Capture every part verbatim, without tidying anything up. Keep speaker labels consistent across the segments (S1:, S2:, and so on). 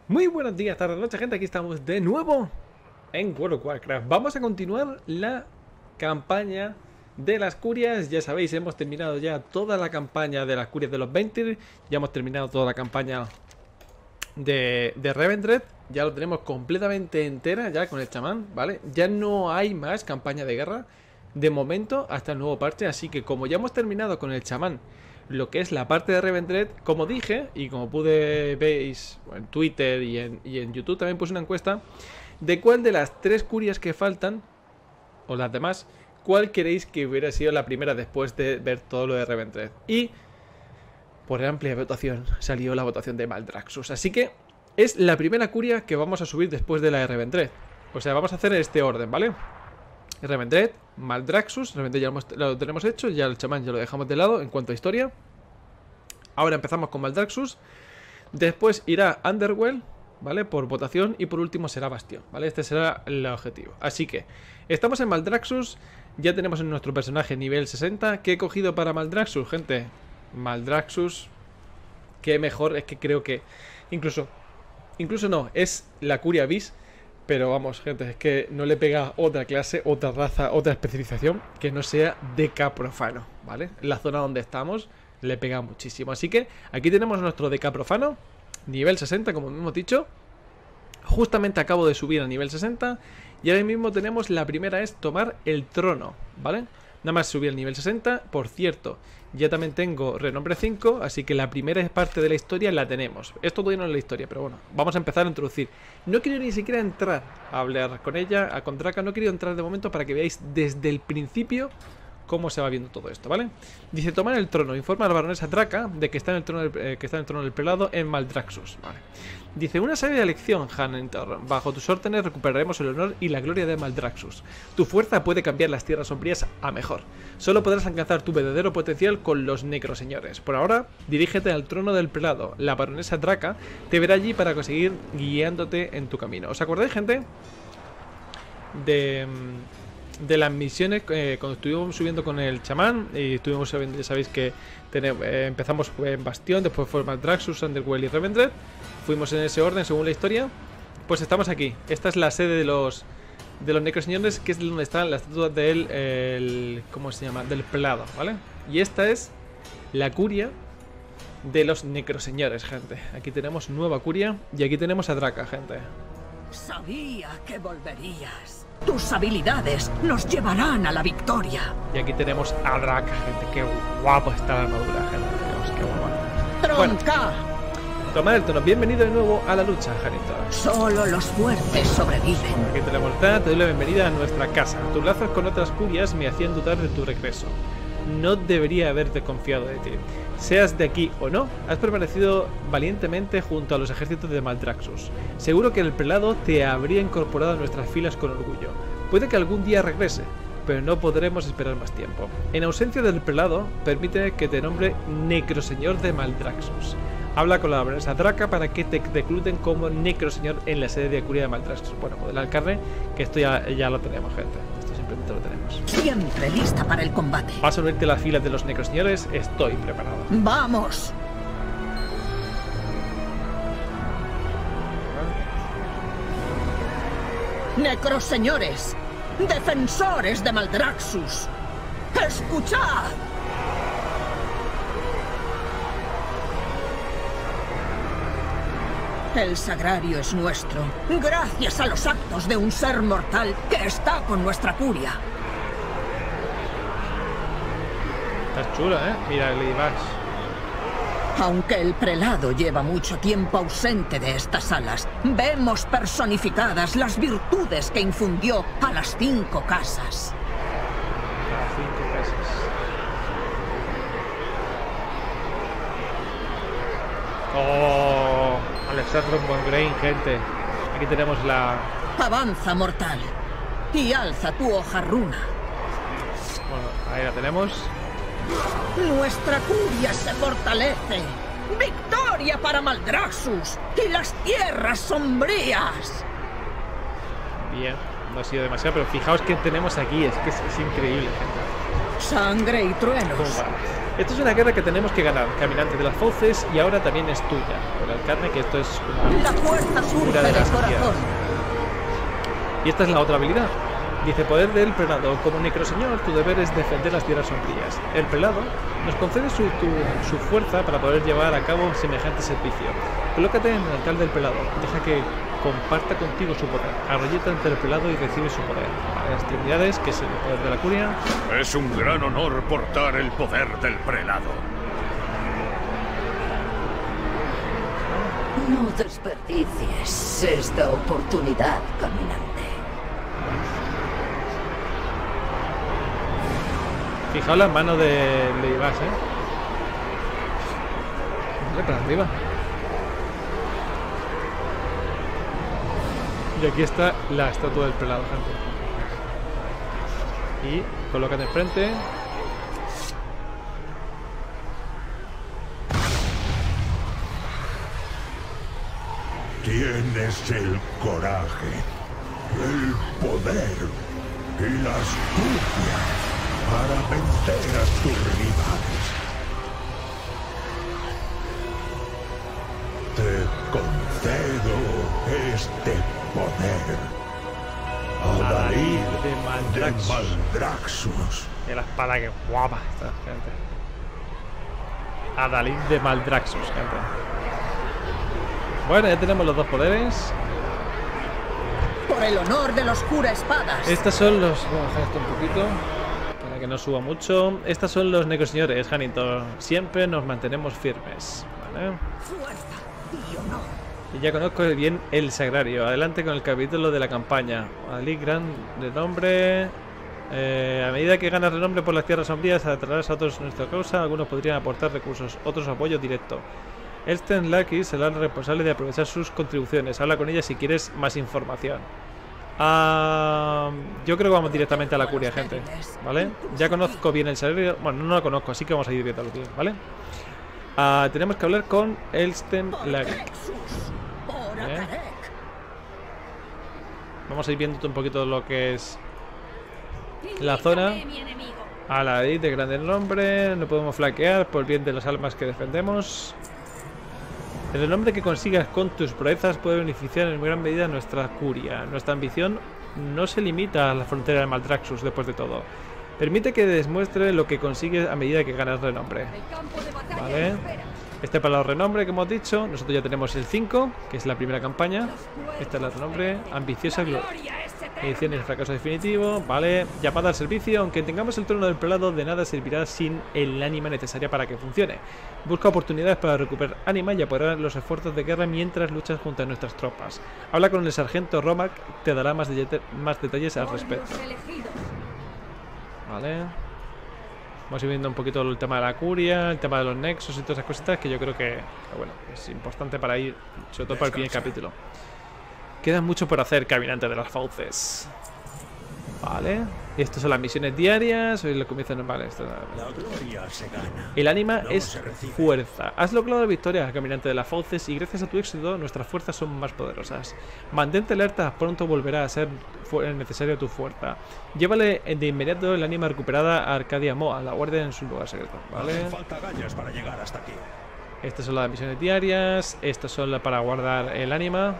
S1: Muy buenos días, tardes, noches, gente. Aquí estamos de nuevo en World of Warcraft. Vamos a continuar la campaña de las curias. Ya sabéis, hemos terminado ya toda la campaña de las curias de los veinte. Ya hemos terminado toda la campaña de, de Revendreth. Ya lo tenemos completamente entera ya con el chamán, ¿vale? Ya no hay más campaña de guerra de momento hasta el nuevo parche. Así que como ya hemos terminado con el chamán lo que es la parte de Revendreth, como dije, y como pude veis en Twitter y en, y en YouTube también puse una encuesta de cuál de las tres curias que faltan, o las demás, cuál queréis que hubiera sido la primera después de ver todo lo de Revendreth. Y por amplia votación salió la votación de Maldraxxus. Así que es la primera curia que vamos a subir después de la de Revendreth. O sea, vamos a hacer este orden, ¿vale? Revendreth, Maldraxxus, Revendreth ya lo, hemos, lo tenemos hecho, ya el chamán ya lo dejamos de lado en cuanto a historia. Ahora empezamos con Maldraxxus, después irá Underwell, ¿vale? Por votación, y por último será Bastión, ¿vale? Este será el objetivo. Así que estamos en Maldraxxus, ya tenemos en nuestro personaje nivel sesenta. ¿Qué he cogido para Maldraxxus, gente? Maldraxxus, qué mejor, es que creo que incluso, incluso no, es la curia bis. Pero vamos, gente, es que no le pega otra clase, otra raza, otra especialización que no sea Deca Profano, ¿vale? En la zona donde estamos le pega muchísimo. Así que aquí tenemos nuestro Deca Profano, nivel sesenta, como hemos dicho. Justamente acabo de subir a nivel sesenta. Y ahora mismo tenemos, la primera es tomar el trono, ¿vale? Nada más subir al nivel sesenta. Por cierto, ya también tengo renombre cinco, así que la primera parte de la historia la tenemos. Esto todavía no es la historia, pero bueno, vamos a empezar a introducir. No quiero ni siquiera entrar a hablar con ella, a con Draka, no quiero entrar de momento para que veáis desde el principio cómo se va viendo todo esto, ¿vale? Dice, tomar el trono, informa a la baronesa Draka de que está en el trono del, eh, que está en el trono del prelado en Maldraxxus, ¿vale? Dice, una sabia elección, Hanentor. Bajo tus órdenes recuperaremos el honor y la gloria de Maldraxxus. Tu fuerza puede cambiar las tierras sombrías a mejor. Solo podrás alcanzar tu verdadero potencial con los necroseñores. Por ahora, dirígete al trono del prelado. La baronesa Draka te verá allí para conseguir guiándote en tu camino. ¿Os acordáis, gente? De... de las misiones, eh, cuando estuvimos subiendo con el chamán y estuvimos subiendo, ya sabéis que tenemos, eh, empezamos en Bastión, después fue Maldraxxus, Underwell y Revendreth. Fuimos en ese orden según la historia. Pues estamos aquí. Esta es la sede de los de los necroseñores, que es donde están las estatuas del el, ¿cómo se llama? Del prelado, ¿vale? Y esta es la curia de los necroseñores, gente. Aquí tenemos nueva curia y aquí tenemos a Draka, gente.
S2: Sabía que volverías. Tus habilidades nos llevarán a la victoria.
S1: Y aquí tenemos a Draka, gente. Qué guapo está la armadura, gente. Dios, qué guapo.
S2: ¡Tronca!
S1: Bueno, tomad el tono. Bienvenido de nuevo a la lucha, Hanentor.
S2: Solo los fuertes sobreviven.
S1: Aquí te la mortada, te doy la bienvenida a nuestra casa. Tus lazos con otras curias me hacían dudar de tu regreso. No debería haberte confiado de ti. Seas de aquí o no, has permanecido valientemente junto a los ejércitos de Maldraxxus. Seguro que el prelado te habría incorporado a nuestras filas con orgullo. Puede que algún día regrese, pero no podremos esperar más tiempo. En ausencia del prelado, permite que te nombre necroseñor de Maldraxxus. Habla con la baronesa Draka para que te recluten como necroseñor en la sede de curia de Maldraxxus. Bueno, modelar carne, que esto ya, ya lo tenemos, gente. Esto simplemente lo tenemos.
S2: Siempre lista para el combate.
S1: ¿Vas a unirte a las filas de los necroseñores? Estoy preparado.
S2: ¡Vamos! Necroseñores, defensores de Maldraxxus, ¡escuchad! El sagrario es nuestro, gracias a los actos de un ser mortal que está con nuestra curia.
S1: Estás chula, ¿eh? Mira, Ladybugs.
S2: Aunque el prelado lleva mucho tiempo ausente de estas salas, vemos personificadas las virtudes que infundió a las cinco casas.
S1: Las cinco casas. ¡Oh! Alexandro Mongrain, gente. Aquí tenemos la...
S2: Avanza, mortal, y alza tu hoja runa.
S1: Bueno, ahí la tenemos.
S2: Nuestra curia se fortalece. ¡Victoria para Maldraxxus y las tierras sombrías!
S1: Bien, no ha sido demasiado, pero fijaos que tenemos aquí. Es que es, es increíble, gente.
S2: Sangre y truenos.
S1: Pumba. Esto es una guerra que tenemos que ganar, caminante de las fauces, y ahora también es tuya. Por el carne, que esto es una...
S2: La fuerza surge
S1: de
S2: del
S1: las
S2: corazón.
S1: tierras. Y esta es la otra habilidad. Dice: poder del prelado. Como necroseñor, tu deber es defender las tierras sombrías. El prelado nos concede su, tu, su fuerza para poder llevar a cabo semejante servicio. Colócate en el altar del prelado. Deja que comparta contigo su poder. Arrolleta ante el prelado y recibe su poder. Vale, las trinidades, que es el poder de la curia.
S3: Es un gran honor portar el poder del prelado.
S2: No desperdicies esta oportunidad, caminante.
S1: Fijaos las manos de Leibas, eh. Vale, para arriba. Y aquí está la estatua del prelado, gente. Y colócate enfrente.
S4: Tienes el coraje, el poder y la astucia para vencer a tus rivales. Te concedo este poder. Adalid
S1: de Maldraxxus.
S4: de Maldraxxus.
S1: Y la espada, que guapa esta gente. Adalid de Maldraxxus, gente. Bueno, ya tenemos los dos poderes.
S2: Por el honor de los cura espadas.
S1: Estos son los... Voy a bajar esto un poquito para que no suba mucho. Estos son los necroseñores, Hanito. Siempre nos mantenemos firmes, ¿vale?
S2: Fuerza y honor.
S1: Y ya conozco bien el sagrario. Adelante con el capítulo de la campaña. Ali, gran renombre. Eh, a medida que ganas renombre por las tierras sombrías, atraerás a otros en nuestra causa. Algunos podrían aportar recursos, otros apoyo directo. Elsten Lucky será el responsable de aprovechar sus contribuciones. Habla con ella si quieres más información. Uh, yo creo que vamos directamente a la curia, gente. ¿Vale? Ya conozco bien el sagrario. Bueno, no lo conozco, así que vamos a ir viéndolo bien, ¿vale? Uh, tenemos que hablar con Elsten Lucky. ¿Eh? Vamos a ir viendo un poquito lo que es la zona. A la de grande nombre. No podemos flaquear por bien de las almas que defendemos. El renombre que consigas con tus proezas puede beneficiar en gran medida a nuestra curia. Nuestra ambición no se limita a la frontera de Maldraxxus, después de todo. Permite que demuestre lo que consigues a medida que ganas renombre. Vale. Este para el renombre que hemos dicho. Nosotros ya tenemos el cinco, que es la primera campaña. Esta es la renombre. Ambiciosa gloria. Edición y el fracaso definitivo. Vale. Llamada al servicio. Aunque tengamos el trono del prelado, de nada servirá sin el ánima necesaria para que funcione. Busca oportunidades para recuperar ánima y apoyar los esfuerzos de guerra mientras luchas junto a nuestras tropas. Habla con el sargento Romac. Te dará más, de más detalles al respecto. Vale. Vamos a ir viendo un poquito el tema de la curia, el tema de los nexos y todas esas cositas que yo creo que, que bueno, es importante para ir, sobre todo para el primer capítulo. Queda mucho por hacer, caminante de las fauces. Vale. Y estas son las misiones diarias. Hoy lo comienzo normal. Esto,
S4: La gloria se gana.
S1: el ánima
S4: No
S1: es
S4: se recibe.
S1: fuerza. Has logrado la victoria, caminante de las fauces, y gracias a tu éxito nuestras fuerzas son más poderosas. Mantente alerta, pronto volverá a ser necesaria tu fuerza. Llévale de inmediato el ánima recuperada a Arcadia Moa, la guardia en su lugar secreto. Vale.
S4: Hacen falta gallas para llegar hasta aquí.
S1: Estas son las misiones diarias. Estas son las para guardar el ánima.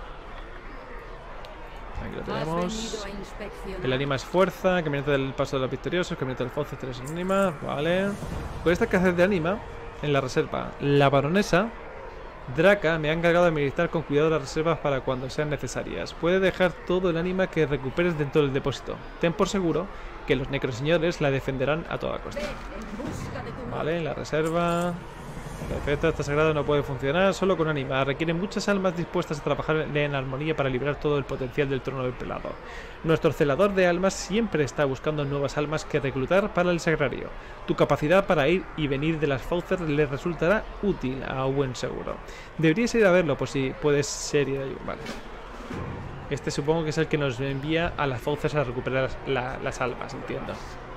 S1: Aquí lo tenemos. El ánima es fuerza. Caminante del paso de los victoriosos. Caminante del fauces, tres ánima. Vale. Con esta escasez de ánima en la reserva, la baronesa Draca me ha encargado de administrar con cuidado las reservas para cuando sean necesarias. Puede dejar todo el ánima que recuperes dentro del depósito. Ten por seguro que los necroseñores la defenderán a toda costa. Vale, la reserva. Perfecto, esta sagrada no puede funcionar solo con ánima. Requiere muchas almas dispuestas a trabajar en armonía para liberar todo el potencial del trono del prelado. Nuestro celador de almas siempre está buscando nuevas almas que reclutar para el sagrario. Tu capacidad para ir y venir de las fauces le resultará útil a buen seguro. Deberías ir a verlo por si puedes ser y de ayuda. Vale. Este supongo que es el que nos envía a las fauces a recuperar la, las almas, entiendo.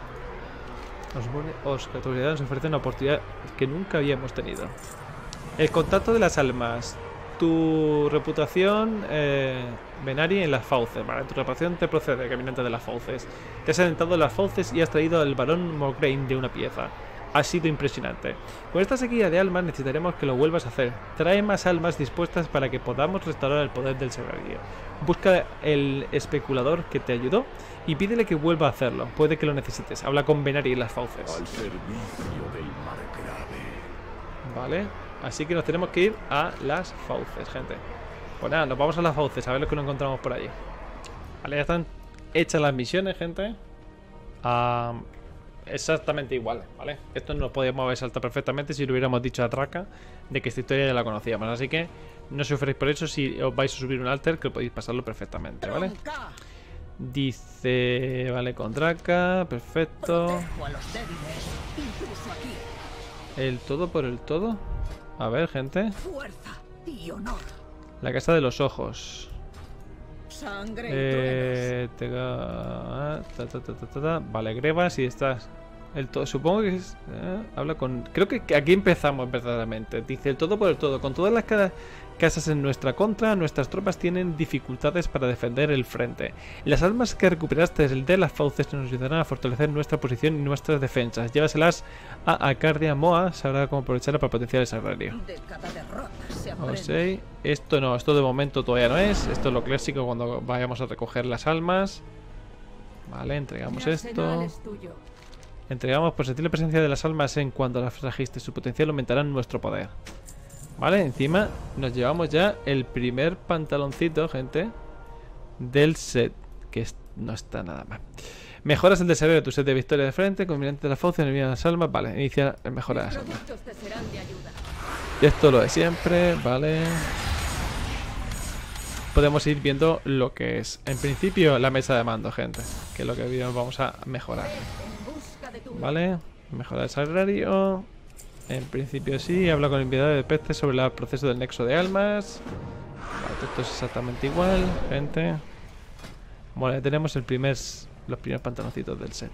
S1: Os, os, nos ofrece una oportunidad que nunca habíamos tenido. El contacto de las almas. tu reputación, eh, Venari, en las fauces. Vale, tu reputación te procede, caminante de las fauces. Te has adentrado en las fauces y has traído al varón Mograine de una pieza. Ha sido impresionante. Con esta sequía de almas necesitaremos que lo vuelvas a hacer. Trae más almas dispuestas para que podamos restaurar el poder del sagrario. Busca el especulador que te ayudó y pídele que vuelva a hacerlo. Puede que lo necesites. Habla con Venari en las fauces.
S4: Al servicio del margrave.
S1: Vale, así que nos tenemos que ir a las fauces, gente. Pues nada, nos vamos a las fauces a ver lo que nos encontramos por allí. Vale, ya están hechas las misiones, gente. Ah... Exactamente igual, ¿vale? Esto nos podíamos haber saltado perfectamente si lo hubiéramos dicho a Traca de que esta historia ya la conocíamos. Así que no sufréis por eso. Si os vais a subir un alter, que podéis pasarlo perfectamente, ¿vale? Dice... Vale, con Traca, perfecto. El todo por el todo. A ver, gente. La casa de los ojos. Eh, te ta, ta, ta, ta, ta, ta. Vale, Greba, si estás. El todo, supongo que es. Eh, habla con. Creo que aquí empezamos verdaderamente. Dice el todo por el todo. Con todas las ca casas en nuestra contra, nuestras tropas tienen dificultades para defender el frente. Las almas que recuperaste de las fauces nos ayudarán a fortalecer nuestra posición y nuestras defensas. Llévaselas a Acardia Moa, sabrá cómo aprovecharla para potenciar el sagrario. O sea, esto no, esto de momento todavía no es. Esto es lo clásico cuando vayamos a recoger las almas. Vale, entregamos esto. Entregamos por sentir la presencia de las almas en cuanto las trajiste. Su potencial aumentará en nuestro poder. Vale, encima nos llevamos ya el primer pantaloncito, gente, del set, que es, no está nada mal. Mejoras el desarrollo de tu set de victoria de frente, combinante de la fauce, envía las almas. Vale, inicia el mejora de las almas. Y esto lo de siempre, vale. Podemos ir viendo lo que es, en principio, la mesa de mando, gente, que es lo que vamos a mejorar. Vale, mejorar el sagrario. En principio sí, habla con el enviado de Peste sobre el proceso del nexo de almas. Vale, esto es exactamente igual, gente. Bueno, ya tenemos el primer, los primeros pantaloncitos del set.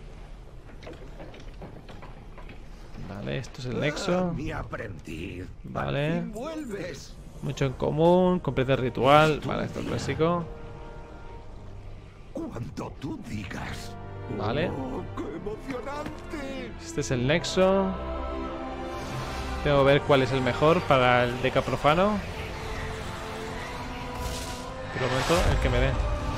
S1: Vale, esto es el nexo. Vale. Mucho en común, completa el ritual. Vale, esto es clásico.
S4: Cuando tú digas.
S1: Vale.
S4: Oh, ¡qué emocionante!
S1: Este es el nexo. Tengo que ver cuál es el mejor para el Deca Profano. Por lo momento, el que me dé.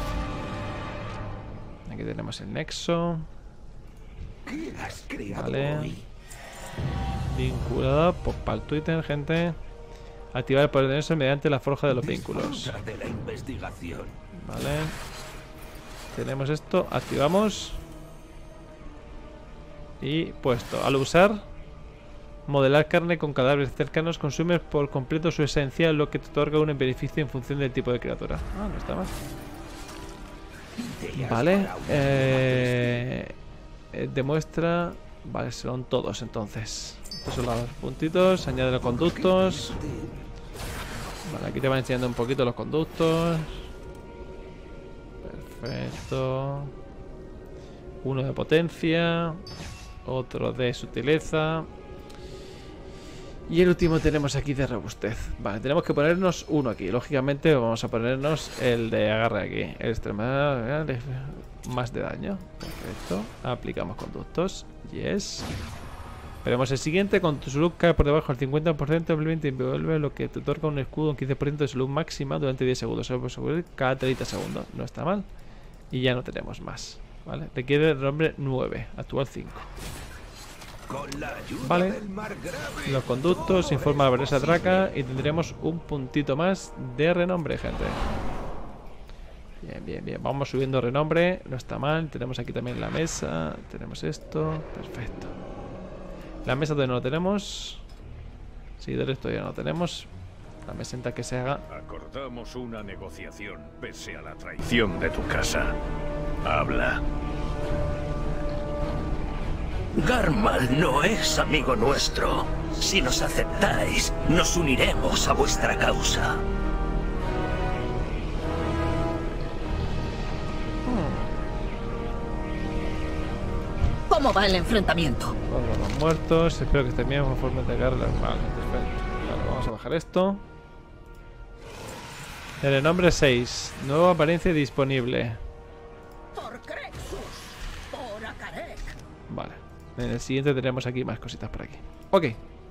S1: Aquí tenemos el nexo.
S4: ¿Qué has creado
S1: vale.
S4: hoy?
S1: Vinculado pues, para el Twitter, gente. Activar el poder de nexo mediante la forja de los vínculos.
S4: De la investigación.
S1: Vale. Tenemos esto. Activamos. Y puesto. Al usar, modelar carne con cadáveres cercanos consume por completo su esencia, lo que te otorga un beneficio en función del tipo de criatura. Ah, no está mal. Vale. Eh, eh, demuestra. Vale, son todos entonces. Estos son los puntitos. Añade los conductos. Vale, aquí te van enseñando un poquito los conductos. Perfecto. Uno de potencia. Otro de sutileza. Y el último tenemos aquí de robustez. Vale, tenemos que ponernos uno aquí. Lógicamente vamos a ponernos el de agarre aquí. El extremar más de daño. Perfecto. Aplicamos conductos. Yes. Veremos el siguiente. Con tu salud cae por debajo del cincuenta por ciento. Simplemente envuelve lo que te otorga un escudo un quince por ciento de salud máxima durante diez segundos. Se puede subir cada treinta segundos. No está mal. Y ya no tenemos más. Vale. Requiere renombre nueve. Actual cinco. Vale. Los conductos informa a la Vanessa Draca y tendremos un puntito más de renombre, gente. Bien, bien, bien. Vamos subiendo renombre. No está mal. Tenemos aquí también la mesa. Tenemos esto. Perfecto. La mesa todavía no lo tenemos. Seguidores todavía no lo tenemos. La meseta que se haga.
S3: Acordamos una negociación pese a la traición de tu casa. Habla.
S5: Garmal no es amigo nuestro. Si nos aceptáis, nos uniremos a vuestra causa.
S2: ¿Cómo va el enfrentamiento?
S1: Todos los muertos. Espero que estén bien conforme te agarras. Vale, perfecto. Vale, vamos a bajar esto. El renombre seis. Nueva apariencia disponible.
S2: Por Crexus, por Akarek.
S1: Vale. En el siguiente tenemos aquí más cositas por aquí. Ok.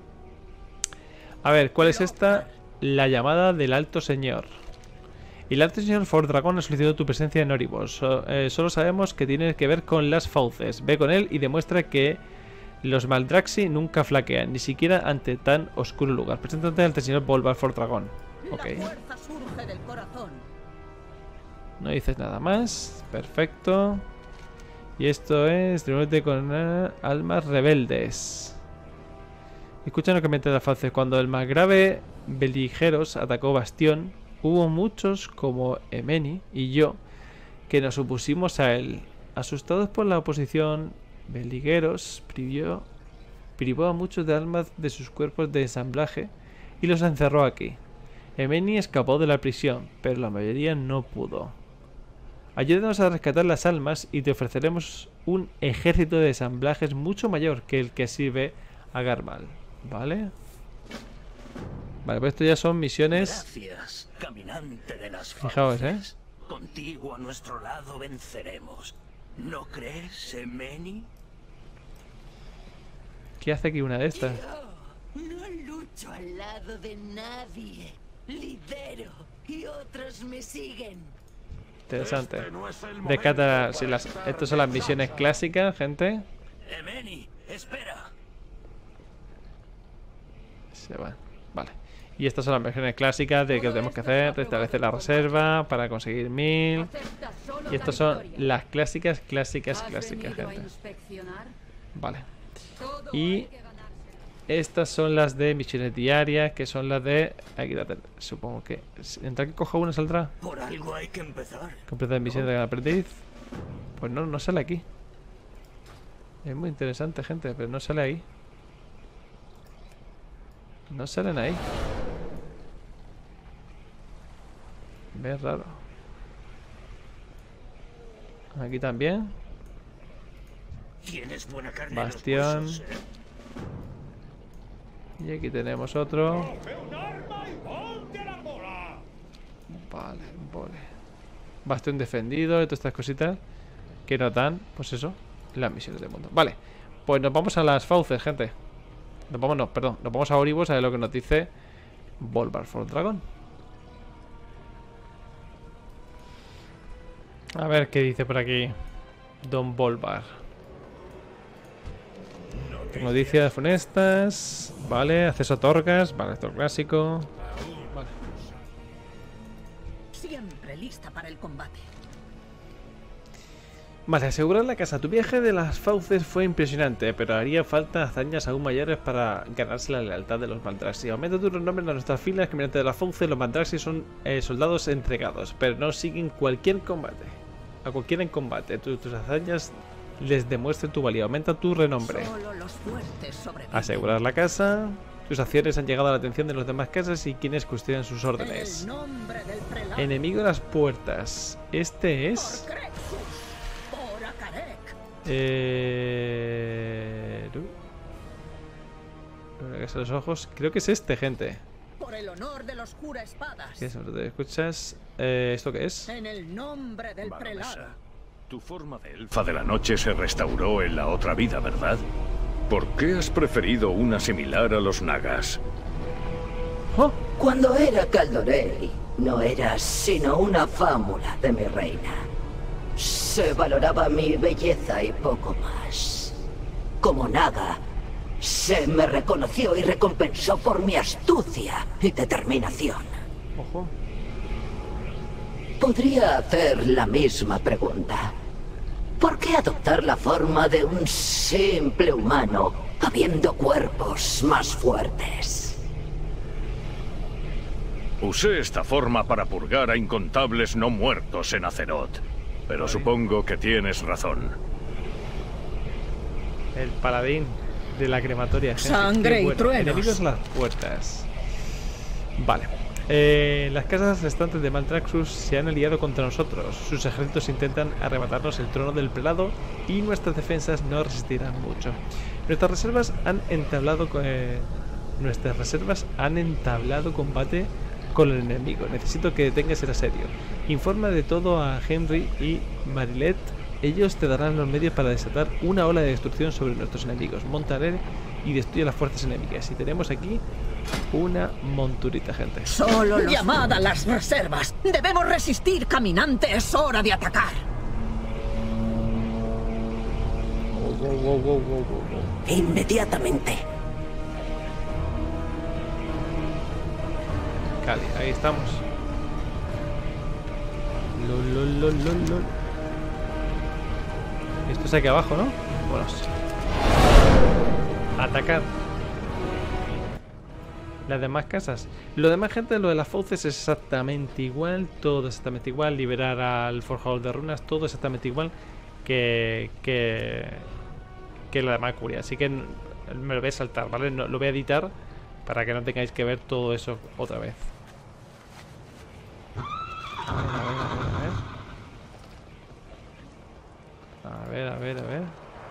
S1: A ver, ¿cuál es esta? La llamada del Alto Señor. Y el Alto Señor Fordragón ha solicitado tu presencia en Oribos. So, eh, solo sabemos que tiene que ver con las fauces. Ve con él y demuestra que los Maldraxi nunca flaquean, ni siquiera ante tan oscuro lugar. Preséntate al señor Bolvar Fordragón. Ok.
S2: La fuerza surge del corazón.
S1: No dices nada más. Perfecto. Y esto es... Reúnete con uh, almas rebeldes. Escucha lo que me las fauces. Cuando el más grave Beligeros atacó Bastión, hubo muchos como Emeni y yo que nos opusimos a él. Asustados por la oposición, Beligeros privó, privó a muchos de almas de sus cuerpos de ensamblaje y los encerró aquí. Emeni escapó de la prisión, pero la mayoría no pudo. Ayúdanos a rescatar las almas y te ofreceremos un ejército de ensamblajes mucho mayor que el que sirve a Garmal. ¿Vale? Vale, pues esto ya son misiones.
S5: Gracias, caminante de las
S1: Fijaos, ¿eh?
S5: fauces. Contigo a nuestro lado venceremos. ¿No crees, Emeni?
S1: ¿Qué hace aquí una de estas?
S6: Yo no lucho al lado de nadie. Lidero y otros me siguen.
S1: Interesante.
S4: Este no es el momento
S1: Rescata. Si
S4: para
S1: las,
S4: estar
S1: estas son las misiones clásicas, gente.
S5: Emeni, espera.
S1: Se van. Vale. Y estas son las misiones clásicas de que tenemos que hacer. Restablecer la reserva para conseguir mil. Y estas son las clásicas, clásicas, clásicas, gente. Vale. Y estas son las de misiones diarias, que son las de... Aquí la ten- supongo que... ¿Entra que coja una saldrá?
S5: Por algo hay que empezar.
S1: Completa misiones de aprendiz. Pues no, no sale aquí. Es muy interesante, gente, pero no sale ahí. No salen ahí. Es raro. Aquí también.
S5: Tienes buena carne en los
S1: Bastión.
S5: huesos, ¿eh?
S1: Y aquí tenemos otro. Vale, vale. Bastión defendido y todas estas cositas que no dan, pues eso, las misiones del mundo. Vale, pues nos vamos a las fauces, gente. Nos vamos, no, perdón, nos vamos a Oribos a ver lo que nos dice Bolvar Fordragón. A ver qué dice por aquí Don Bolvar. Noticias funestas. Vale, acceso a Torgas. Vale, esto es clásico. Vale.
S2: Siempre lista para el combate.
S1: Vale, asegurar la casa. Tu viaje de las fauces fue impresionante, pero haría falta hazañas aún mayores para ganarse la lealtad de los Maldraxi. Aumenta tu renombre en nuestras filas. Caminante de las fauces, los Maldraxi son eh, soldados entregados, pero no siguen cualquier combate. A cualquiera en combate. Tu- tus hazañas les demuestren tu valía. Aumenta tu renombre.
S2: Solo los fuertes sobreviven.
S1: Asegurar la casa. Tus acciones han llegado a la atención de los demás casas y quienes custodian sus
S2: En
S1: órdenes.
S2: el nombre del prelado.
S1: Enemigo a las puertas. Este
S2: Por
S1: es...
S2: Crexus, por Akarek.
S1: Eh... no. La casa de los ojos. Creo que es este, gente.
S2: Por el honor de los cura espadas.
S1: ¿Qué es eso? ¿Te escuchas? Eh, ¿Esto qué es?
S2: En el nombre del
S3: Baronesa,
S2: prelado.
S3: tu forma de elfa de la noche se restauró en la otra vida, ¿verdad? ¿Por qué has preferido una similar a los nagas?
S1: ¡Oh!
S6: Cuando era Caldorelli, no eras sino una fámula de mi reina. Se valoraba mi belleza y poco más. Como naga, se me reconoció y recompensó por mi astucia y determinación.
S1: ¡Ojo!
S6: Podría hacer la misma pregunta. ¿Por qué adoptar la forma de un simple humano, habiendo cuerpos más fuertes?
S3: Usé esta forma para purgar a incontables no muertos en Azeroth, pero supongo que tienes razón.
S1: El paladín de la crematoria. gente.
S2: Sangre
S1: Qué
S2: y
S1: bueno.
S2: truenos.
S1: Enemigos a las puertas. Vale. Eh, las casas restantes de Maldraxxus se han aliado contra nosotros. Sus ejércitos intentan arrebatarnos el trono del prelado y nuestras defensas no resistirán mucho. Nuestras reservas han entablado co- eh, nuestras reservas han entablado combate con el enemigo. Necesito que detengas el asedio. Informa de todo a Henry y Marilette. Ellos te darán los medios para desatar una ola de destrucción sobre nuestros enemigos. Monta a él y destruye las fuerzas enemigas. Y tenemos aquí una monturita, gente.
S2: Solo los... Llamad a las reservas. Debemos resistir, caminante. Es hora de atacar.
S1: Wow, wow, wow, wow, wow, wow.
S6: Inmediatamente.
S1: Cali, ahí estamos. Lol, lol, lol, lol, lol. Esto es aquí abajo, ¿no? Vámonos. Atacar. Las demás casas. Lo demás, gente, lo de las fauces es exactamente igual. Todo exactamente igual. Liberar al forjador de runas. Todo exactamente igual que... Que... Que la demás curia. Así que me lo voy a saltar, ¿vale? No, lo voy a editar para que no tengáis que ver todo eso otra vez. A ver, a ver, a ver. A ver, a ver.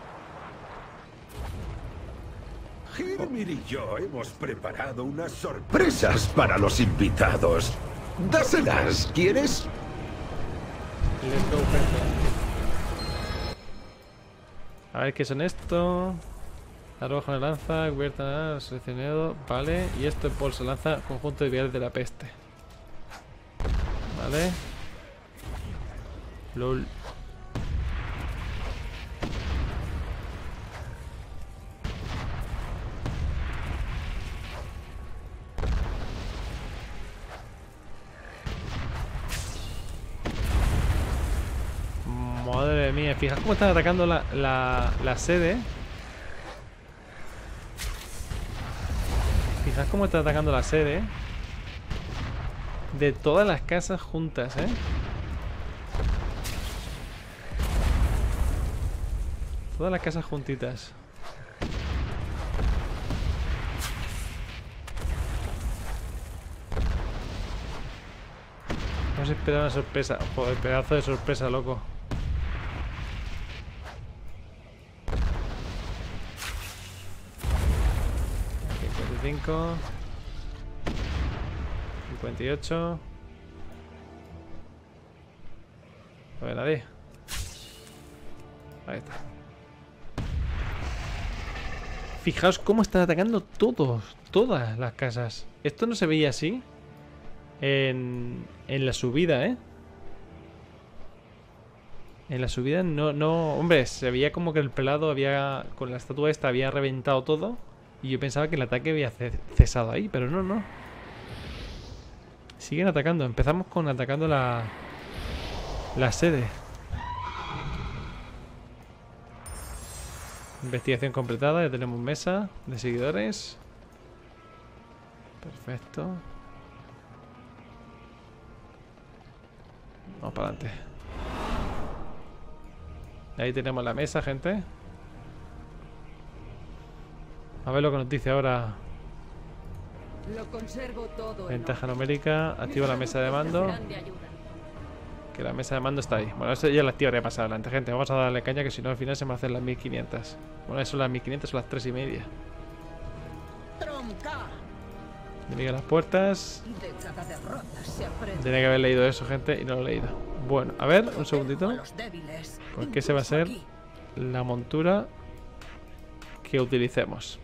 S4: Hirmir y yo hemos preparado unas sorpresas para los invitados. Dáselas, ¿quieres?
S1: Let's go, gente. A ver qué son esto. Arrojo de lanza, cubierta, seleccionado. Vale, y esto es bolsa lanza, conjunto de viales de la peste. Vale. LOL. Madre mía, fijaos cómo están atacando la, la, la sede. Fijaos cómo está atacando la sede de todas las casas juntas, ¿eh? Todas las casas juntitas. Vamos a esperar una sorpresa. Joder, pedazo de sorpresa, loco. cincuenta y cinco, cincuenta y ocho. A ver, nadie. Ahí está. Fijaos cómo están atacando todos, todas las casas. Esto no se veía así en, en la subida, ¿eh? En la subida no, no... Hombre, se veía como que el pelado había... Con la estatua esta había reventado todo. Y yo pensaba que el ataque había cesado ahí, pero no, no. Siguen atacando. Empezamos con atacando la... La sede. Investigación completada. Ya tenemos mesa de seguidores. Perfecto. Vamos para adelante. Ahí tenemos la mesa, gente. A ver lo que nos dice ahora.
S7: Lo conservo todo.
S1: Ventaja numérica. Activa la mesa de mando. Que la mesa de mando está ahí. Bueno, eso ya la activaré más adelante, gente. Vamos a darle caña, que si no al final se me hacen las mil quinientas. Bueno, eso las mil quinientas, son las tres y media. Diga las puertas. Tenía que haber leído eso, gente, y no lo he leído. Bueno, a ver, un segundito. ¿Por qué se va a ser la montura que utilicemos?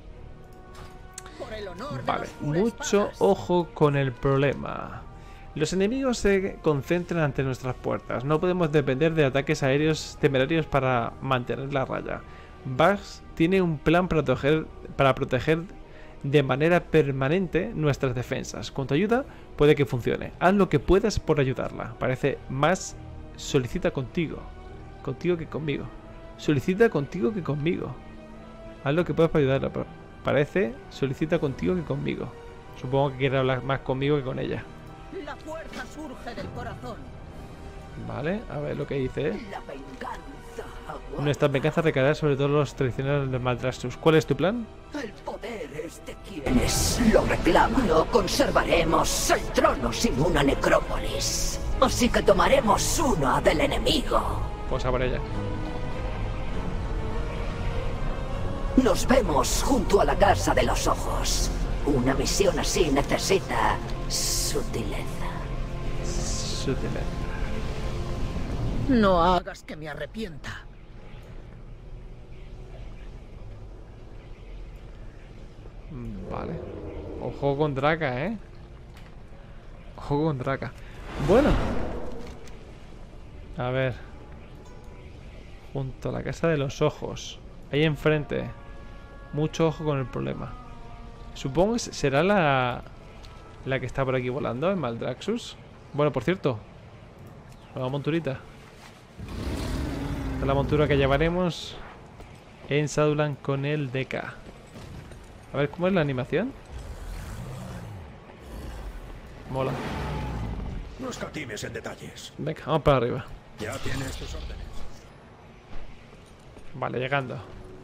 S1: Vale, mucho ojo con el problema. Los enemigos se concentran ante nuestras puertas. No podemos depender de ataques aéreos temerarios para mantener la raya. Bugs tiene un plan para proteger, para proteger de manera permanente nuestras defensas. Con tu ayuda puede que funcione. Haz lo que puedas por ayudarla. Parece más solicita contigo. Contigo que conmigo. Solicita contigo que conmigo. Haz lo que puedas para ayudarla. Parece solicita contigo que conmigo. Supongo que quiere hablar más conmigo que con ella.
S2: La fuerza surge del corazón.
S1: Vale, a ver lo que dice.
S6: La venganza.
S1: Nuestra venganza recaerá sobre todos los tradicionales de Maldraxxus. ¿Cuál es tu plan?
S6: El poder es de quienes lo reclaman. No conservaremos el trono sin una necrópolis. Así que tomaremos una del enemigo.
S1: Pues a por ella.
S6: Nos vemos junto a la Casa de los Ojos. Una misión así necesita sutileza.
S1: Sutileza.
S2: No hagas que me arrepienta.
S1: Vale. Ojo con Draka, ¿eh? Ojo con Draka. Bueno. A ver. Junto a la casa de los ojos. Ahí enfrente. Mucho ojo con el problema. Supongo que será la... La que está por aquí volando, en Maldraxxus. Bueno, por cierto. Nueva monturita. Esta es la montura que llevaremos en Shadowlands con el D K. A ver, ¿cómo es la animación? Mola.
S4: No escatimes en detalles.
S1: Venga, vamos para arriba.
S4: Ya tienes tus órdenes.
S1: Vale, llegando.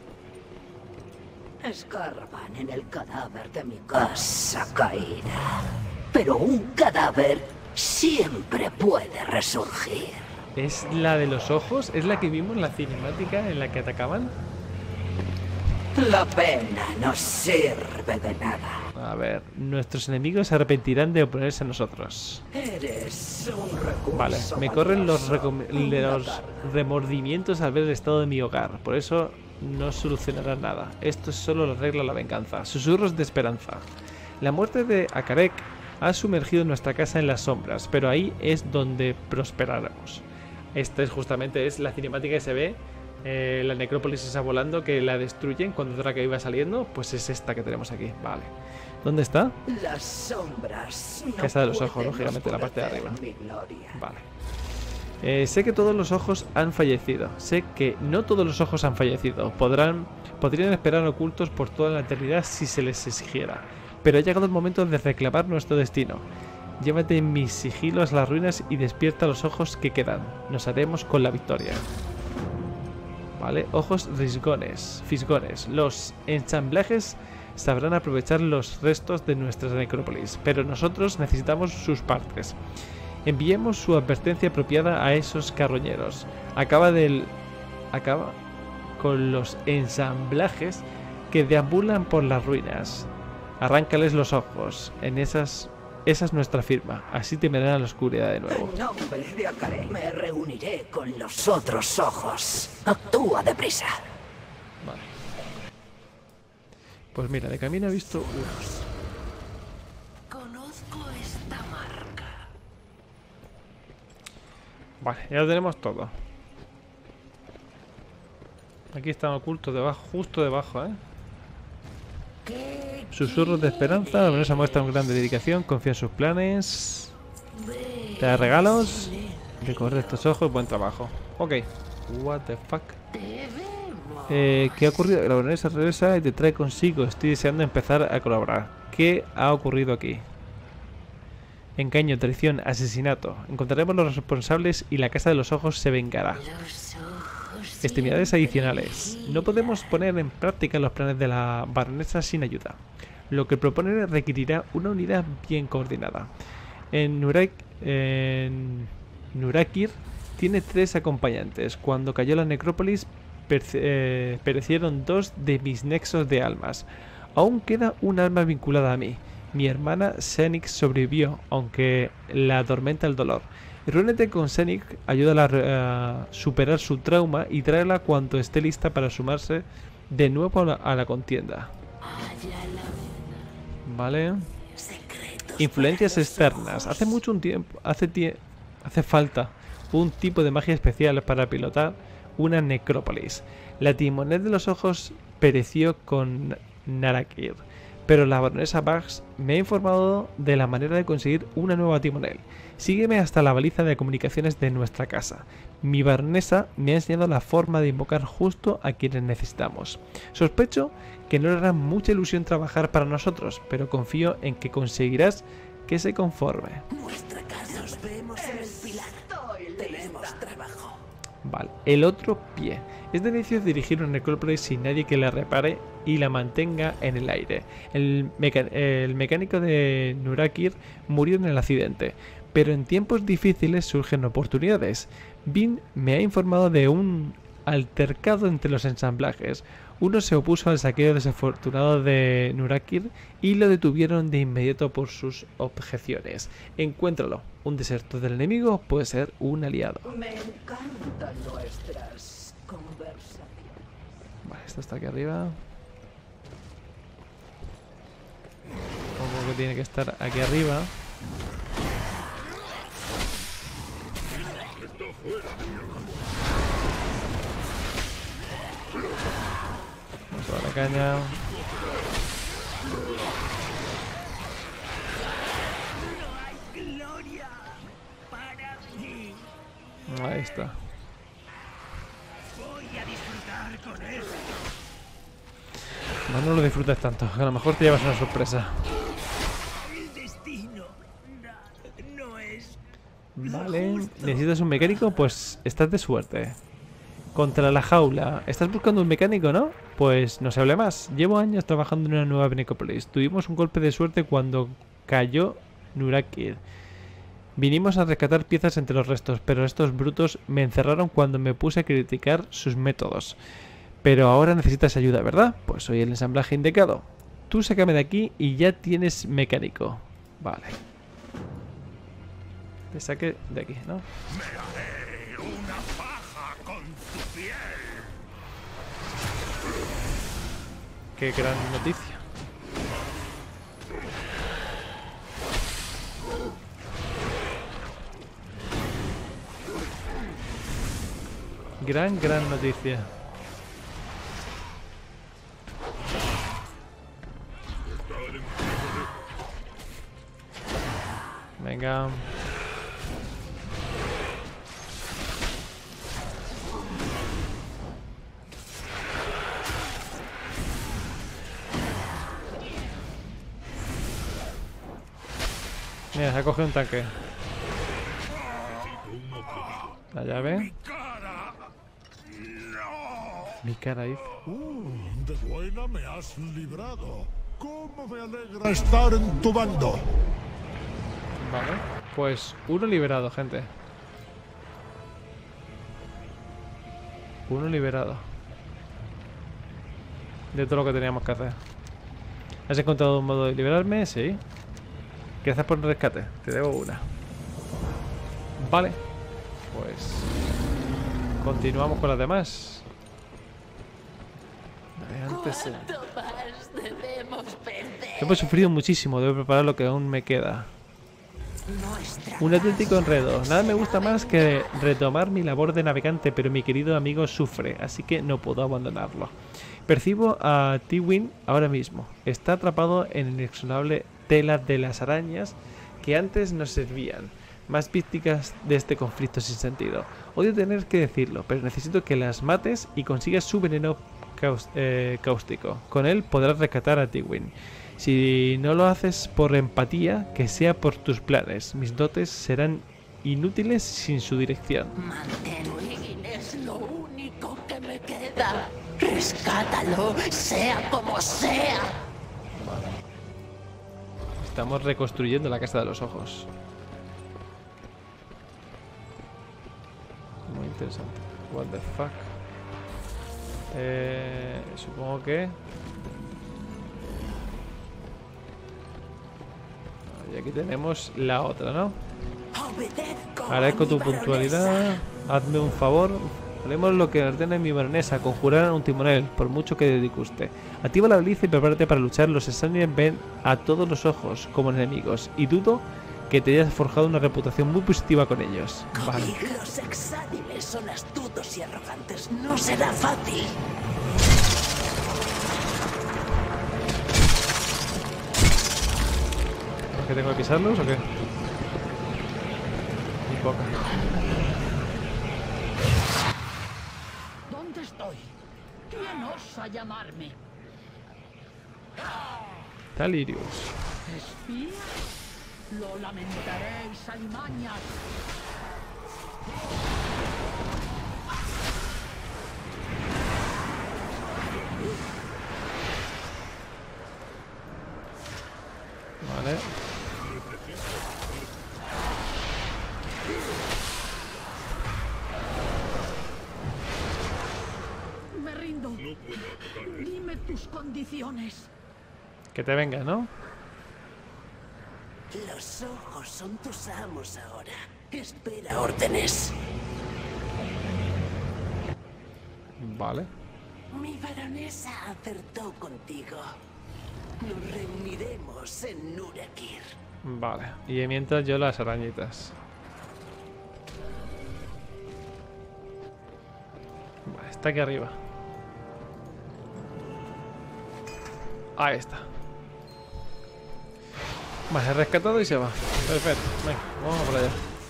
S6: Escarban en el cadáver de mi casa caída. Pero un cadáver siempre puede resurgir.
S1: ¿Es la de los ojos? ¿Es la que vimos en la cinemática en la que atacaban?
S6: La pena no sirve de nada.
S1: A ver, nuestros enemigos se arrepentirán de oponerse a nosotros.
S6: Eres un recurso.
S1: Vale, me corren los,
S6: valioso.
S1: los remordimientos al ver el estado de mi hogar. Por eso no solucionará nada. Esto es solo la regla de la venganza. Susurros de esperanza. La muerte de Akarek ha sumergido nuestra casa en las sombras, pero ahí es donde prosperaremos. Esta es justamente es la cinemática que se ve. Eh, la necrópolis esa volando que la destruyen cuando Draka iba saliendo. Pues es esta que tenemos aquí. Vale. ¿Dónde está?
S6: Las sombras no
S1: Casa de los ojos,
S6: pueden
S1: lógicamente, la parte de arriba.
S6: oscurecer mi gloria.
S1: Vale. Eh, sé que todos los ojos han fallecido. Sé que no todos los ojos han fallecido. Podrán, podrían esperar ocultos por toda la eternidad si se les exigiera. Pero ha llegado el momento de reclamar nuestro destino. Llévate mis sigilos a las ruinas y despierta los ojos que quedan. Nos haremos con la victoria. Vale, ojos risgones, fisgones. Los ensamblajes sabrán aprovechar los restos de nuestras necrópolis, pero nosotros necesitamos sus partes. Enviemos su advertencia apropiada a esos carroñeros. Acaba del... Acaba con los ensamblajes que deambulan por las ruinas. Arráncales los ojos. En esas... Esa es nuestra firma. Así temerán a la oscuridad de nuevo.
S6: En nombre de Akarek me reuniré con los otros ojos. Actúa deprisa.
S1: Vale. Pues mira, de camino he visto unos.
S2: Conozco esta marca.
S1: Vale, ya lo tenemos todo. Aquí están ocultos debajo, justo debajo, ¿eh? Susurros de esperanza. La venenosa muestra un gran dedicación. Confía en sus planes. Te da regalos. Recorre estos ojos. Buen trabajo. Ok. What the fuck. Eh, ¿Qué ha ocurrido? La venenosa regresa y te trae consigo. Estoy deseando empezar a colaborar. ¿Qué ha ocurrido aquí? Engaño, traición, asesinato. Encontraremos los responsables y la casa de los ojos se vengará. Extremidades adicionales. No podemos poner en práctica los planes de la baronesa sin ayuda. Lo que propone requerirá una unidad bien coordinada. En, Nurak en Nurakir tiene tres acompañantes. Cuando cayó la necrópolis eh, perecieron dos de mis nexos de almas. Aún queda un alma vinculada a mí. Mi hermana Senix sobrevivió, aunque la atormenta el dolor. Reúnete con Senix, ayúdala a uh, superar su trauma y tráela cuando esté lista para sumarse de nuevo a la, a la contienda. Vale. Influencias externas. Hace mucho un tiempo, hace, tie hace falta un tipo de magia especial para pilotar una necrópolis. La timonel de los ojos pereció con Narakir, pero la baronesa Bugs me ha informado de la manera de conseguir una nueva timonel. Sígueme hasta la baliza de comunicaciones de nuestra casa. Mi baronesa me ha enseñado la forma de invocar justo a quienes necesitamos. Sospecho que no le hará mucha ilusión trabajar para nosotros, pero confío en que conseguirás que se conforme.
S6: Nuestra casa. Nos vemos en el pilar. Tenemos trabajo.
S1: Vale, el otro pie. Es de inicio dirigir una necrópolis sin nadie que la repare y la mantenga en el aire. El, meca el mecánico de Nurakir murió en el accidente, pero en tiempos difíciles surgen oportunidades. Vin me ha informado de un altercado entre los ensamblajes. Uno se opuso al saqueo desafortunado de Nurakir y lo detuvieron de inmediato por sus objeciones. Encuéntralo. Un desertor del enemigo puede ser un aliado.
S6: Me encantan nuestras conversaciones.
S1: Vale, esto está aquí arriba. Supongo que tiene que estar aquí arriba. Toda la caña. Ahí está. No, no lo disfrutas tanto. A lo mejor te llevas una sorpresa. Vale. ¿Necesitas un mecánico? Pues estás de suerte. Contra la jaula. ¿Estás buscando un mecánico, no? Pues no se hable más. Llevo años trabajando en una nueva Necrópolis. Tuvimos un golpe de suerte cuando cayó Nurakir. Vinimos a rescatar piezas entre los restos, pero estos brutos me encerraron cuando me puse a criticar sus métodos. Pero ahora necesitas ayuda, ¿verdad? Pues soy el ensamblaje indicado. Tú sácame de aquí y ya tienes mecánico. Vale. Te saque de aquí, ¿no?
S4: Me haré una paja con tu piel.
S1: Qué gran noticia. Gran, gran noticia. Venga. Mira, se ha cogido un tanque. La llave. Mi cara dice.
S4: Uh, de buena me has librado. ¿Cómo me alegra estar en tu bando?
S1: Vale. Pues uno liberado, gente. Uno liberado. De todo lo que teníamos que hacer. ¿Has encontrado un modo de liberarme? Sí. Gracias por el rescate. Te debo una. Vale. Pues continuamos con las demás. Antes, eh. Hemos sufrido muchísimo. Debo preparar lo que aún me queda. Un auténtico enredo. Nada me gusta más que retomar mi labor de navegante, pero mi querido amigo sufre, así que no puedo abandonarlo. Percibo a Tywin ahora mismo. Está atrapado en la inexorable tela de las arañas que antes nos servían. Más víctimas de este conflicto sin sentido. Odio tener que decirlo, pero necesito que las mates y consigas su veneno caus eh, cáustico. Con él podrás rescatar a Tywin. Si no lo haces por empatía, que sea por tus planes. Mis dotes serán inútiles sin su dirección.
S2: Tywin es lo único que me queda. Rescátalo, sea como sea.
S1: Vale. Estamos reconstruyendo la Casa de los Ojos. Muy interesante. What the fuck. Eh, supongo que... Y aquí tenemos la otra, ¿no? Agradezco tu puntualidad. Hazme un favor. Haremos lo que ordene mi baronesa. Conjurar un timonel, por mucho que te disguste. Activa la baliza y prepárate para luchar. Los Stannies ven a todos los ojos como enemigos. Y dudo que te hayas forjado una reputación muy positiva con ellos. Vale.
S2: Los Exánimes son astutos y arrogantes. No será fácil.
S1: ¿Que tengo que pisarlos o qué? Ni poca.
S2: ¿Dónde estoy? ¿Quién osa llamarme?
S1: Talirius.
S2: ¿Espía? Lo lamentaréis, alimañas.
S1: Vale.
S2: Me rindo. Dime tus condiciones.
S1: Que te venga, ¿no?
S6: Los ojos son tus amos ahora. Espera órdenes.
S1: Vale.
S6: Mi baronesa acertó contigo. Nos reuniremos en Nurekir.
S1: Vale. Y mientras yo las arañitas. Vale, está aquí arriba. Ahí está. Vale, rescatado y se va. Perfecto. Venga, vamos por allá.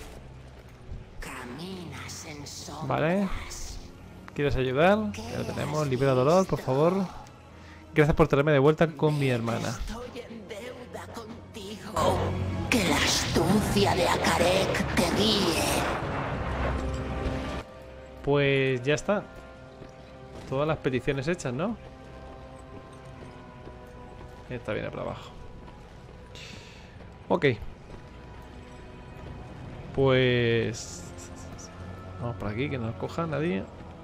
S6: Caminas en sombras.
S1: Vale. ¿Quieres ayudar? Ya lo tenemos. Libera dolor, por favor. Gracias por traerme de vuelta con mi hermana.
S6: Estoy en deuda contigo. Que la astucia de Akarek te guíe.
S1: Pues ya está. Todas las peticiones hechas, ¿no? Esta viene para abajo. Ok. Pues... vamos por aquí, que no nos coja nadie.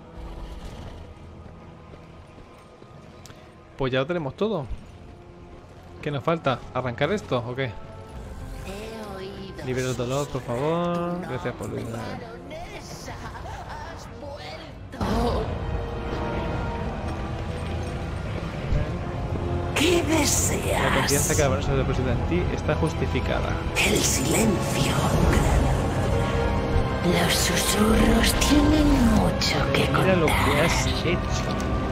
S1: Pues ya lo tenemos todo. ¿Qué nos falta? ¿Arrancar esto o qué? Libera el dolor, por favor. Gracias por venir.
S6: ¿Qué
S1: La
S6: deseas?
S1: confianza que la baronesa deposita en ti está justificada.
S6: El silencio. Los susurros tienen mucho que
S1: Mira lo que
S6: contar.
S1: has hecho.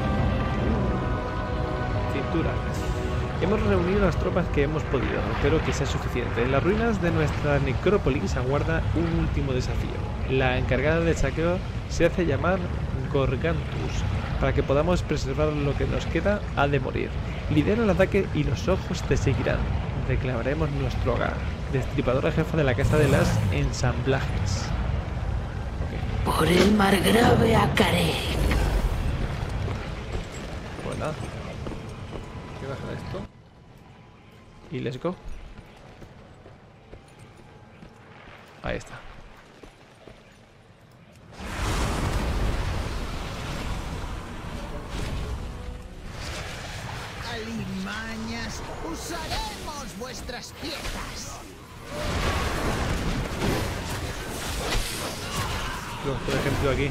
S1: Cintura. Hemos reunido las tropas que hemos podido. Espero que sea suficiente. En las ruinas de nuestra necrópolis aguarda un último desafío. La encargada del saqueo se hace llamar Gorgantus. Para que podamos preservar lo que nos queda, ha de morir. Lidera el ataque y los ojos te seguirán. Reclamaremos nuestro hogar. Destripadora jefa de la casa de las ensamblajes. Okay.
S6: Por el margrave Akarek.
S1: Pues nada. Hay que bajar esto. Y let's go. Ahí está.
S2: Alimañas, usaremos vuestras piezas.
S1: Por ejemplo aquí.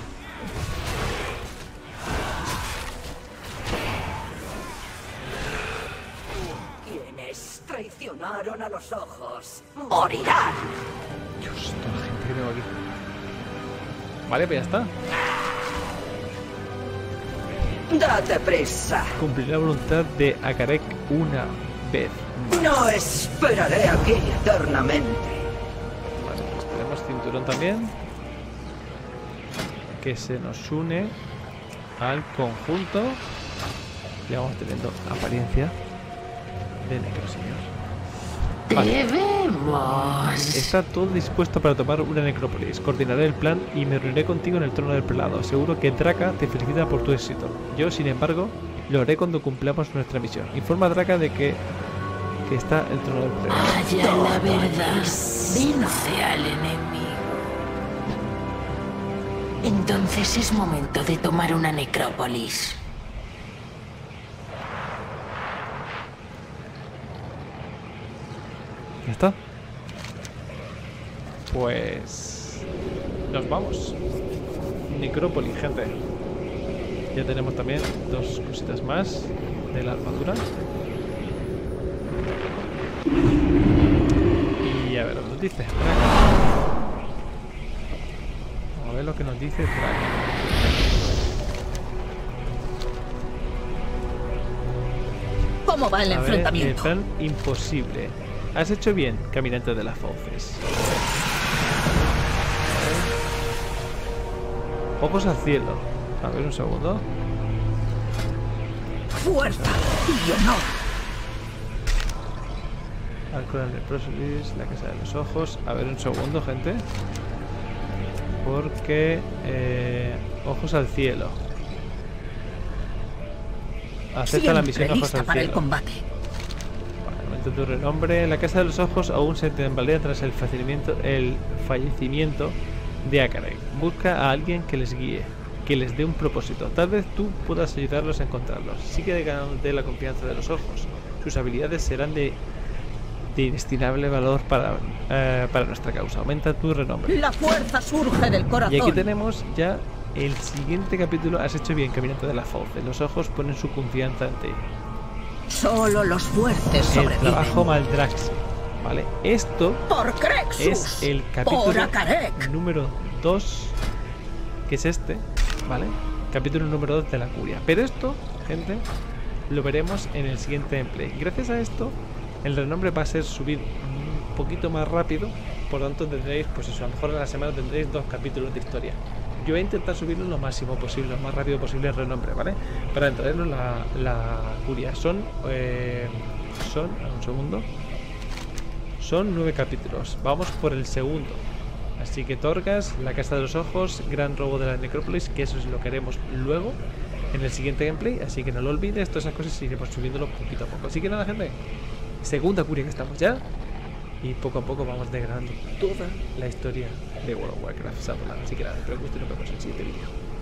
S6: Quienes traicionaron a los ojos morirán.
S1: Dios, toda la gente que tengo aquí. Vale, pues ya está.
S6: Date prisa.
S1: Cumplir la voluntad de Akarek una vez.
S6: No esperaré aquí eternamente.
S1: Vale, pues tenemos cinturón también. Que se nos une al conjunto. Ya vamos teniendo apariencia de negro, señor. Vale.
S6: Debemos.
S1: Está todo dispuesto para tomar una necrópolis. Coordinaré el plan y me reuniré contigo en el trono del prelado. Seguro que Draka te felicita por tu éxito. Yo, sin embargo, lo haré cuando cumplamos nuestra misión. Informa a Draka de que, que está el trono del prelado.
S6: Haya la verdad. Vence al enemigo. Entonces es momento de tomar una necrópolis.
S1: ¿Ya está? Pues... nos vamos. Necrópolis, gente. Ya tenemos también dos cositas más de la armadura. Y a ver, nos dice Vamos a ver lo que nos dice Draka.
S2: ¿Cómo va el
S1: A ver,
S2: enfrentamiento?
S1: el plan imposible. Has hecho bien, caminante de las fauces. Ojos al cielo. A ver, un segundo.
S2: Fuerza y honor.
S1: Alcohol de Prosolis, la casa de los ojos. A ver, un segundo, gente. Porque... Eh, ojos al cielo. Acepta la misión
S2: Siempre
S1: Ojos
S2: lista
S1: al
S2: para el
S1: cielo.
S2: combate.
S1: Vale, tu renombre. La casa de los ojos aún se tambalea tras el fallecimiento, el fallecimiento de Akarek. Busca a alguien que les guíe. que les dé un propósito. Tal vez tú puedas ayudarlos a encontrarlos. Sigue ganándote la confianza de los ojos. Sus habilidades serán de, de inestimable valor para, eh, para nuestra causa. Aumenta tu renombre.
S2: La fuerza surge del corazón.
S1: Y aquí tenemos ya el siguiente capítulo. Has hecho bien, Caminante de la Fauce. Los ojos ponen su confianza en ti.
S2: Solo los fuertes
S1: El
S2: sobreviven.
S1: trabajo Maldraxi. Vale, esto
S2: Por Crexus.
S1: es el
S2: Por
S1: capítulo
S2: Akarek.
S1: número dos, que es este, ¿vale? Capítulo número dos de la curia. Pero esto, gente, lo veremos en el siguiente gameplay. Gracias a esto, el renombre va a ser subir un poquito más rápido. Por lo tanto tendréis, pues eso, a lo mejor en la semana tendréis dos capítulos de historia. Yo voy a intentar subirlo lo máximo posible, lo más rápido posible el renombre, ¿vale? Para entrarnos la, la curia. Son, eh, son, un segundo. Son nueve capítulos. Vamos por el segundo. Así que Torghast, la Casa de los Ojos, Gran Robo de la Necrópolis, que eso es lo que haremos luego en el siguiente gameplay. Así que no lo olvides, todas esas cosas iremos subiéndolo poquito a poco. Así que nada, gente. Segunda curia que estamos ya. Y poco a poco vamos degradando toda la historia de World of Warcraft Shadowlands. Así que nada, espero que os guste y nos vemos en el siguiente vídeo.